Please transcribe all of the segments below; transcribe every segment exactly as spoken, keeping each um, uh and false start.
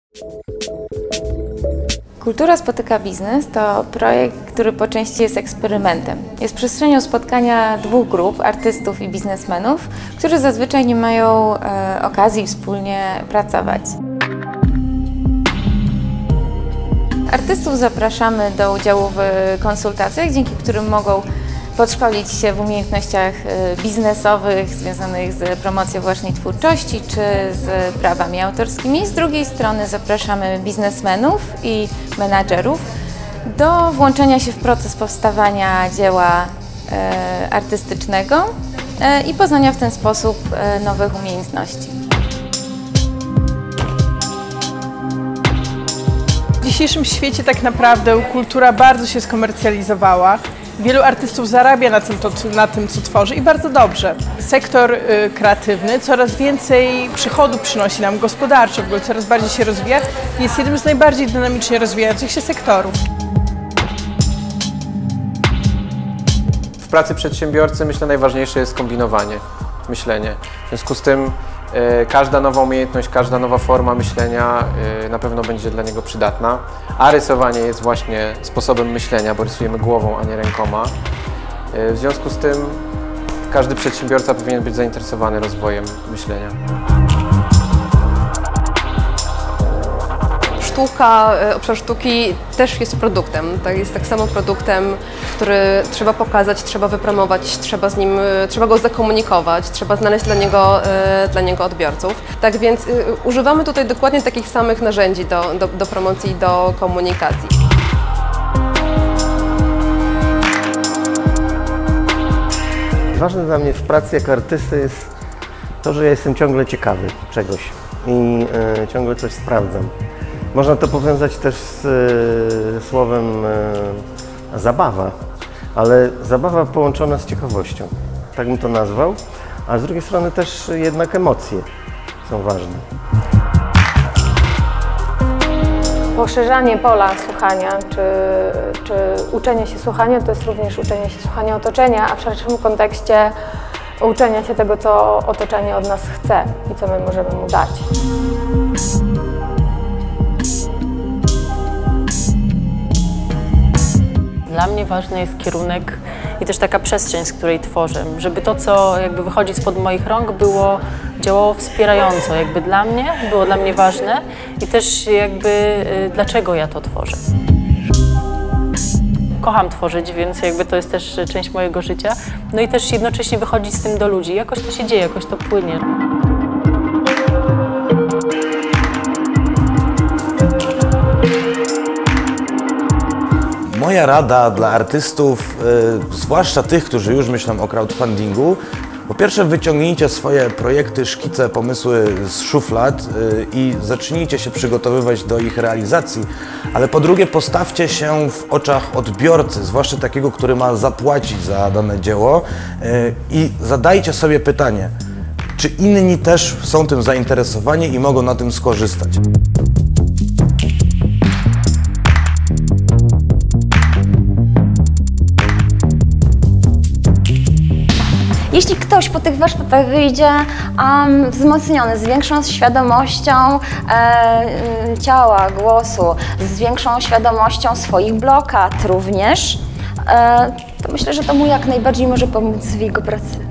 Kultura spotyka biznes to projekt, który po części jest eksperymentem. Jest przestrzenią spotkania dwóch grup, artystów i biznesmenów, którzy zazwyczaj nie mają e, okazji wspólnie pracować. Artystów zapraszamy do udziału w konsultacjach, dzięki którym mogą podszkolić się w umiejętnościach biznesowych związanych z promocją własnej twórczości czy z prawami autorskimi. Z drugiej strony zapraszamy biznesmenów i menadżerów do włączenia się w proces powstawania dzieła e, artystycznego e, i poznania w ten sposób e, nowych umiejętności. W dzisiejszym świecie tak naprawdę kultura bardzo się skomercjalizowała. Wielu artystów zarabia na tym, to, na tym, co tworzy i bardzo dobrze. Sektor y, kreatywny coraz więcej przychodu przynosi nam gospodarczo, w ogóle coraz bardziej się rozwija. Jest jednym z najbardziej dynamicznie rozwijających się sektorów. W pracy przedsiębiorcy, myślę, najważniejsze jest kombinowanie, myślenie. W związku z tym y, każda nowa umiejętność, każda nowa forma myślenia y, na pewno będzie dla niego przydatna. A rysowanie jest właśnie sposobem myślenia, bo rysujemy głową, a nie rękoma. Y, w związku z tym każdy przedsiębiorca powinien być zainteresowany rozwojem myślenia. Sztuka, obszar sztuki też jest produktem. Tak, jest tak samo produktem, który trzeba pokazać, trzeba wypromować, trzeba z nim, trzeba go zakomunikować, trzeba znaleźć dla niego, dla niego odbiorców. Tak więc używamy tutaj dokładnie takich samych narzędzi do, do, do promocji i do komunikacji. Ważne dla mnie w pracy jako artysty jest to, że ja jestem ciągle ciekawy czegoś i y, ciągle coś sprawdzam. Można to powiązać też z y, słowem y, zabawa, ale zabawa połączona z ciekawością, tak bym to nazwał, a z drugiej strony też jednak emocje są ważne. Poszerzanie pola słuchania, czy, czy uczenie się słuchania, to jest również uczenie się słuchania otoczenia, a w szerszym kontekście uczenia się tego, co otoczenie od nas chce i co my możemy mu dać. Dla mnie ważny jest kierunek i też taka przestrzeń, z której tworzę, żeby to, co jakby wychodzi spod moich rąk, było, działało wspierająco, jakby dla mnie, było dla mnie ważne i też jakby y, dlaczego ja to tworzę. Kocham tworzyć, więc jakby to jest też część mojego życia, no i też jednocześnie wychodzić z tym do ludzi, jakoś to się dzieje, jakoś to płynie. Moja rada dla artystów, y, zwłaszcza tych, którzy już myślą o crowdfundingu, po pierwsze wyciągnijcie swoje projekty, szkice, pomysły z szuflad y, i zacznijcie się przygotowywać do ich realizacji, ale po drugie postawcie się w oczach odbiorcy, zwłaszcza takiego, który ma zapłacić za dane dzieło y, i zadajcie sobie pytanie, czy inni też są tym zainteresowani i mogą na tym skorzystać. Jeśli ktoś po tych warsztatach wyjdzie um, wzmocniony, z większą świadomością e, ciała, głosu, z większą świadomością swoich blokad również, e, to myślę, że to mu jak najbardziej może pomóc w jego pracy.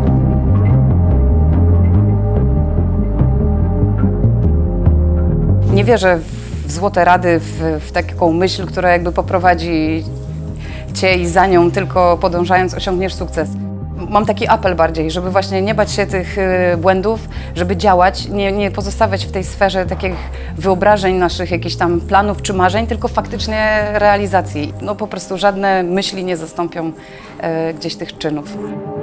Nie wierzę w złote rady, w, w taką myśl, która jakby poprowadzi cię i za nią tylko podążając osiągniesz sukces. Mam taki apel bardziej, żeby właśnie nie bać się tych błędów, żeby działać, nie, nie pozostawać w tej sferze takich wyobrażeń naszych, jakichś tam planów czy marzeń, tylko faktycznie realizacji. No po prostu żadne myśli nie zastąpią e, gdzieś tych czynów.